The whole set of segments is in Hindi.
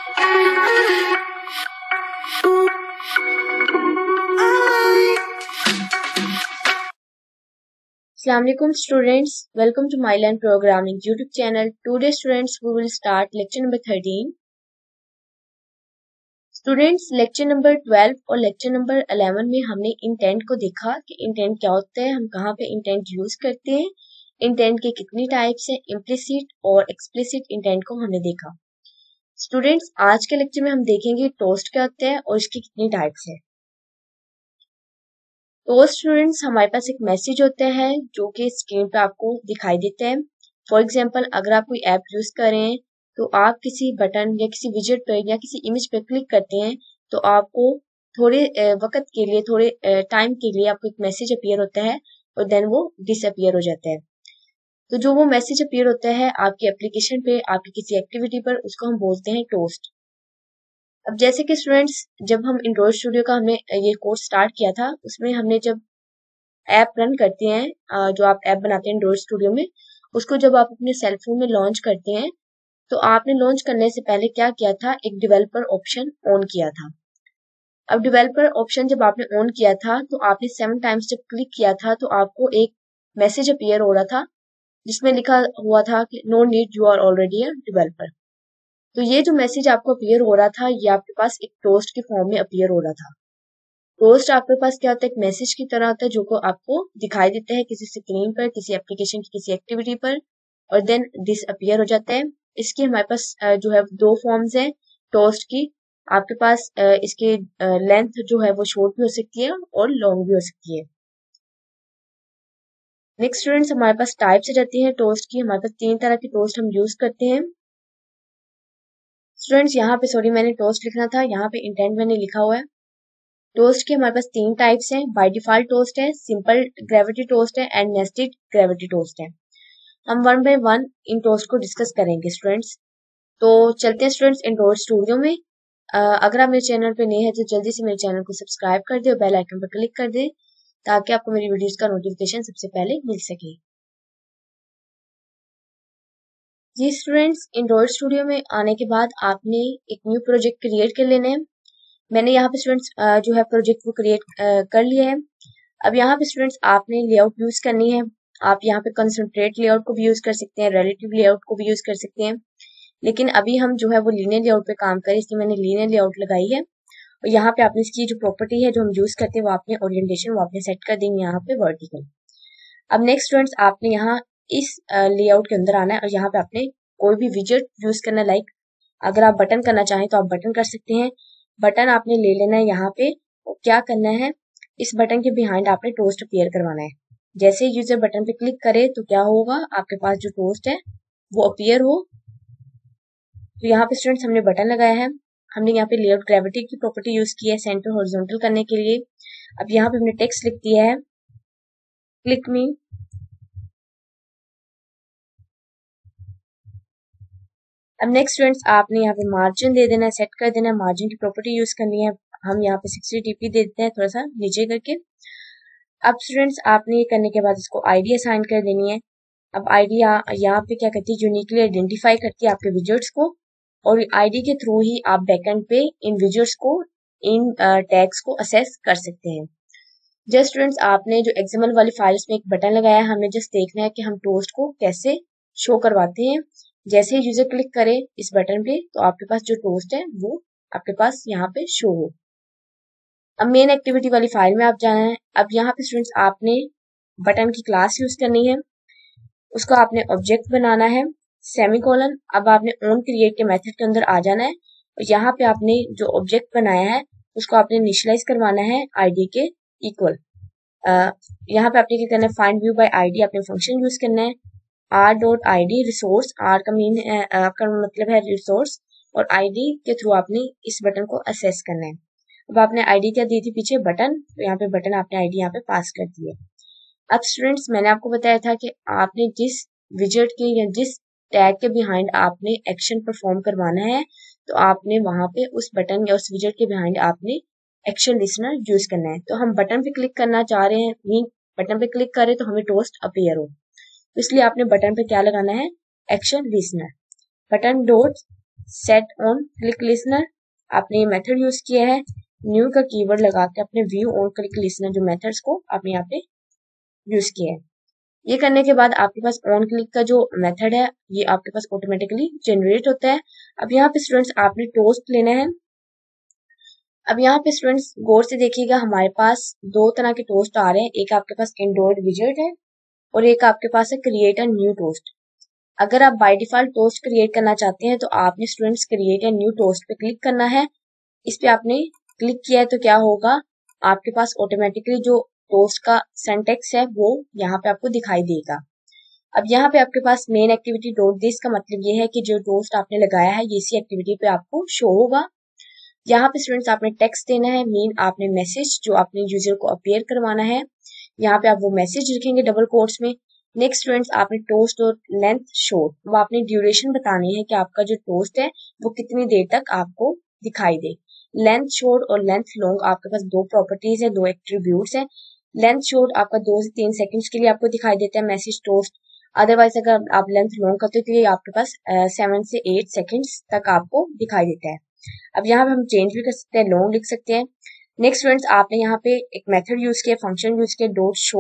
Assalamualaikum students, welcome to Myland Programming YouTube channel. Today students we will start lecture number 13. Students lecture number 12 और lecture number 11 में हमने इंटेंट को देखा कि इंटेंट क्या होता है, हम कहाँ पे इंटेंट यूज करते हैं, इंटेंट के कितनी टाइप्स हैं, इम्प्लिसिट और एक्सप्लिसिट इंटेंट को हमने देखा. स्टूडेंट्स आज के लेक्चर में हम देखेंगे टोस्ट क्या होता है और इसकी कितनी टाइप्स है. तो स्टूडेंट्स हमारे पास एक मैसेज होता है जो कि स्क्रीन पे आपको दिखाई देता है. फॉर एग्जांपल अगर आप कोई ऐप यूज कर रहे हैं तो आप किसी बटन या किसी विजेट पर या किसी इमेज पर क्लिक करते हैं तो आपको थोड़े वक्त के लिए, थोड़े टाइम के लिए आपको एक मैसेज अपीयर होता है और देन वो डिसअपीयर हो जाता है. तो जो वो मैसेज अपीयर होता है आपकी एप्लीकेशन पे, आपकी किसी एक्टिविटी पर, उसको हम बोलते हैं टोस्ट. अब जैसे कि स्टूडेंट्स जब हम एंड्रॉइड स्टूडियो का हमने ये कोर्स स्टार्ट किया था, उसमें हमने जब ऐप रन करते हैं, जो आप ऐप बनाते हैं एंड्रॉइड स्टूडियो में, उसको जब आप अपने सेल फोन में लॉन्च करते हैं तो आपने लॉन्च करने से पहले क्या किया था, एक डेवलपर ऑप्शन ऑन किया था. अब डेवलपर ऑप्शन जब आपने ऑन किया था तो आपने 7 टाइम्स जब क्लिक किया था तो आपको एक मैसेज अपीयर हो रहा था जिसमें लिखा हुआ था कि no need, you are already a developer. तो ये जो मैसेज आपको अपीयर हो रहा था ये आपके पास एक टोस्ट के फॉर्म में अपीयर हो रहा था. टोस्ट आपके पास क्या होता है, एक मैसेज की तरह होता है जो को आपको दिखाई देता है किसी स्क्रीन पर, किसी एप्लीकेशन की किसी एक्टिविटी पर, और देन डिसअपीयर हो जाता है. इसके हमारे पास जो है 2 फॉर्म्स हैं टोस्ट की. आपके पास इसके लेंथ जो है वो शॉर्ट भी हो सकती है और लॉन्ग भी हो सकती है. नेक्स्ट स्टूडेंट्स हमारे पास टाइप्स रहती हैं टोस्ट की. हमारे पास 3 तरह की टोस्ट हम यूज करते हैं. स्टूडेंट्स यहाँ पे सॉरी मैंने टोस्ट लिखना था, यहाँ पे इंटेंट मैंने लिखा हुआ है. टोस्ट के हमारे पास 3 टाइप्स हैं. बाय डिफॉल्ट टोस्ट है, सिंपल ग्रेविटी टोस्ट है एंड नेस्टेड ग्रेविटी टोस्ट है. हम 1 बाय 1 इन टोस्ट को डिस्कस करेंगे स्टूडेंट्स. तो चलते हैं स्टूडेंट्स एंड्रॉइड स्टूडियो में. अगर आप मेरे चैनल पे नए हैं तो जल्दी से मेरे चैनल को सब्सक्राइब कर दे और बेल आइकन पर क्लिक कर दे ताकि आपको मेरी वीडियोस का नोटिफिकेशन सबसे पहले मिल सके. जी स्टूडेंट्स एंड्रॉइड स्टूडियो में आने के बाद आपने एक न्यू प्रोजेक्ट क्रिएट कर लेना है. मैंने यहाँ पे स्टूडेंट्स जो है प्रोजेक्ट वो क्रिएट कर लिया है. अब यहाँ पे स्टूडेंट्स आपने लेआउट यूज करनी है. आप यहाँ पे कंसंट्रेट लेआउट को भी यूज कर सकते हैं, रिलेटिव लेआउट को भी यूज कर सकते हैं, लेकिन अभी हम जो है वो लीनियर लेआउट पे काम करें, इसलिए मैंने लीनियर लेआउट लगाई है. और यहाँ पे आपने इसकी जो प्रॉपर्टी है जो हम यूज करते हैं वो आपने ओरिएंटेशन वो आपने सेट कर देंगे यहाँ पे वर्टिकल. अब नेक्स्ट स्टूडेंट्स आपने यहाँ इस लेआउट के अंदर आना है और यहाँ पे आपने कोई भी विजेट यूज करना. लाइक अगर आप बटन करना चाहें तो आप बटन कर सकते हैं. बटन आपने ले लेना है यहाँ पे, और क्या करना है, इस बटन के बिहाइंड आपने टोस्ट अपीयर करवाना है. जैसे यूजर बटन पे क्लिक करे तो क्या होगा, आपके पास जो टोस्ट है वो अपीयर हो. तो यहाँ पे स्टूडेंट्स हमने बटन लगाया है. हमने यहाँ पे लेआउट ग्रेविटी की प्रॉपर्टी यूज की है सेंटर हॉरिजॉन्टल करने के लिए. अब यहाँ पे हमने टेक्स्ट लिख दिया है क्लिक मी. अब नेक्स्ट स्टूडेंट्स आपने यहाँ पे मार्जिन दे देना है, सेट कर देना है. मार्जिन की प्रॉपर्टी यूज करनी है. हम यहाँ पे 60 dp दे देते हैं थोड़ा सा नीचे करके. अब स्टूडेंट्स आपने ये करने के बाद इसको आईडी असाइन कर देनी है. अब आईडी यहाँ पे क्या करती है, यूनिकली आइडेंटिफाई करती है आपके विजेट्स को, और आईडी के थ्रू ही आप बैकएंड पे इन विजेट्स को, इन टैग्स को असेस कर सकते हैं. जस्ट स्टूडेंट्स आपने जो एक्सएमएल वाली फाइल्स में एक बटन लगाया है, हमें जस्ट देखना है कि हम टोस्ट को कैसे शो करवाते हैं. जैसे ही यूजर क्लिक करे इस बटन पे तो आपके पास जो टोस्ट है वो आपके पास यहाँ पे शो हो. अब मेन एक्टिविटी वाली फाइल में आप जाना है. अब यहाँ पे स्टूडेंट्स आपने बटन की क्लास यूज करनी है, उसको आपने ऑब्जेक्ट बनाना है, सेमीकोलन. अब आपने ऑन क्रिएट के मेथड के अंदर आ जाना है और यहाँ पे आपने जो ऑब्जेक्ट बनाया है उसको आपने इनिशियलाइज करवाना है आईडी के इक्वल. यहाँ पे आपने क्या करना है, फाइंड व्यू बाय आईडी आपने फंक्शन यूज करना है. r.id रिसोर्स, r का मीन आपका मतलब है रिसोर्स, और आईडी के थ्रू आपने इस बटन को असेस करना है. अब आपने आईडी क्या दी थी पीछे, बटन, तो यहाँ पे बटन आपने आईडी यहाँ पे पास कर दी है. अब स्टूडेंट्स मैंने आपको बताया था कि आपने जिस विजेट के या जिस टैग के बिहाइंड आपने एक्शन परफॉर्म करवाना है तो आपने वहां पे उस बटन या उस विजेट के बिहाइंड आपने एक्शन लिसनर यूज करना है. तो हम बटन पे क्लिक करना चाह रहे हैं, मीन बटन पे क्लिक करें तो हमें टोस्ट अपीयर हो, इसलिए आपने बटन पे क्या लगाना है, action listener. Button dot set on click listener, आपने ये मेथड यूज किया है। न्यू का कीवर्ड लगा के अपने व्यू ऑन क्लिक लिसनर जो मेथड्स को आपने यहाँ पे यूज किया है। ये करने के बाद आपके पास ऑन क्लिक का जो मेथड है ये आपके पास ऑटोमेटिकली जनरेट होता है। अब यहाँ पे स्टूडेंट्स आपने टोस्ट लेना है। अब यहाँ पे स्टूडेंट्स गौर से देखिएगा, हमारे पास दो तरह के टोस्ट आ रहे हैं। एक आपके पास एंड्रॉइड विजेट है और एक आपके पास है क्रिएट अ न्यू टोस्ट। अगर आप बाय डिफॉल्ट टोस्ट क्रिएट करना चाहते हैं तो आपने students create a new toast पे क्लिक करना है। इस पे आपने क्लिक किया है तो क्या होगा, आपके पास ऑटोमेटिकली जो टोस्ट का सिंटैक्स है वो यहाँ पे आपको दिखाई देगा। अब यहाँ पे आपके पास मेन एक्टिविटी डॉट दिस का मतलब ये है कि जो टोस्ट आपने लगाया है ये इसी एक्टिविटी पे आपको शो होगा। यहाँ पे स्टूडेंट्स आपने टेक्स्ट देना है, मीन आपने मैसेज जो आपने यूजर को अपीयर करवाना है, यहाँ पे आप वो मैसेज लिखेंगे डबल कोट्स में। नेक्स्ट स्टूडेंट्स आपने टोस्ट और लेंथ शोर, वो आपने ड्यूरेशन बतानी है कि आपका जो टोस्ट है वो कितनी देर तक आपको दिखाई दे। लेंथ शोर और लेंथ लॉन्ग आपके पास दो प्रॉपर्टीज है, दो एट्रीब्यूट्स है। लेंथ शोर आपका 2 से 3 सेकंड्स के लिए आपको दिखाई देता है मैसेज टोस्ट, अदरवाइज अगर आप लेंथ लॉन्ग करते हो तो ये आपके पास 7 से 8 सेकंड्स तक आपको दिखाई देता है। अब यहाँ पे हम चेंज भी कर सकते हैं, लॉन्ग लिख सकते हैं। नेक्स्ट स्टूडेंट्स आपने यहाँ पे एक मेथड यूज किया, फंक्शन यूज किया डॉट शो।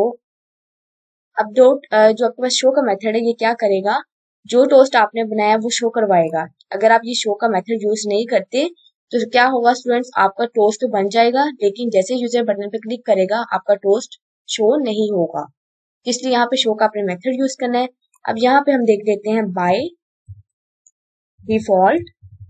अब डॉट जो आपके पास शो का मेथड है ये क्या करेगा, जो टोस्ट आपने बनाया वो शो करवाएगा। अगर आप ये शो का मेथड यूज नहीं करते तो क्या होगा स्टूडेंट्स, आपका टोस्ट तो बन जाएगा लेकिन जैसे यूजर बटन पे क्लिक करेगा आपका टोस्ट शो नहीं होगा। इसलिए यहाँ पे शो का आपने मेथड यूज करना है। अब यहाँ पे हम देख लेते हैं बाय डिफॉल्ट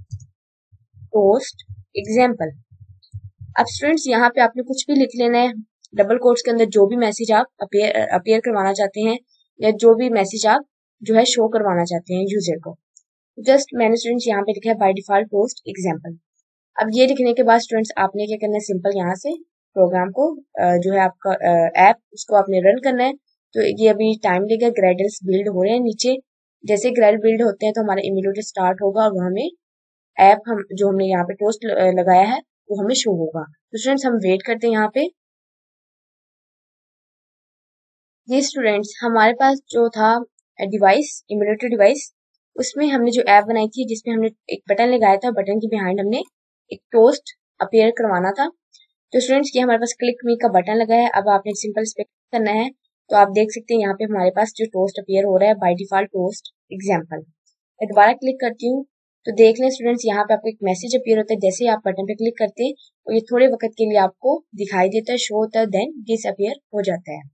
टोस्ट एग्जाम्पल। अब स्टूडेंट्स यहाँ पे आपने कुछ भी लिख लेना है, डबल कोट्स के अंदर जो भी मैसेज आप अपीयर करवाना चाहते हैं या जो भी मैसेज आप जो है शो करवाना चाहते हैं यूजर को। जस्ट मैंने स्टूडेंट्स यहाँ पे लिखा है बाय डिफॉल्ट टोस्ट एग्जाम्पल। अब ये लिखने के बाद स्टूडेंट्स आपने क्या करना है, सिंपल यहाँ से प्रोग्राम को जो है आपका ऐप उसको आपने रन करना है। तो ये अभी टाइम लेगा, ग्रेडल्स बिल्ड हो रहे हैं नीचे। जैसे ग्रेड बिल्ड होते हैं तो हमारा इमीडिएट स्टार्ट होगा और हमें ऐप हम जो हमने यहाँ पे टोस्ट लगाया है वो हमें शो होगा। तो स्टूडेंट्स हम वेट करते हैं यहाँ पे। ये स्टूडेंट्स हमारे पास जो था डिवाइस इम्यूलेटर डिवाइस, उसमें हमने जो ऐप बनाई थी जिसमें हमने एक बटन लगाया था, बटन के बिहाइंड हमने एक टोस्ट अपीयर करवाना था। तो स्टूडेंट्स ये हमारे पास क्लिक मी का बटन लगा है। अब आपने सिंपल इस पे क्लिक करना है तो आप देख सकते हैं यहाँ पे हमारे पास जो टोस्ट अपीयर हो रहा है बाय डिफॉल्ट टोस्ट एग्जाम्पल। मैं दोबारा क्लिक करती हूँ तो देख लें स्टूडेंट्स यहाँ पे आपको एक मैसेज अपीयर होता है। जैसे ही आप बटन पे क्लिक करते हैं तो ये थोड़े वक्त के लिए आपको दिखाई देता है, शो होता है, देन डिसअपीयर हो जाता है।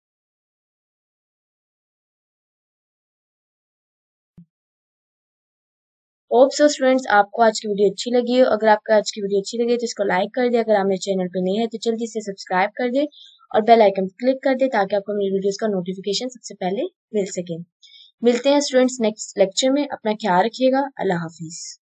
होप सो स्टूडेंट्स आपको आज की वीडियो अच्छी लगी हो। अगर आपको आज की वीडियो अच्छी लगी तो इसको लाइक कर दे, अगर आप मेरे चैनल पे नए हैं तो जल्दी से सब्सक्राइब कर दे और बेल आइकन क्लिक कर दे ताकि आपको मेरी वीडियोस का नोटिफिकेशन सबसे पहले मिल सके। मिलते हैं स्टूडेंट्स नेक्स्ट लेक्चर में, अपना ख्याल रखिएगा। अल्लाह हाफिज।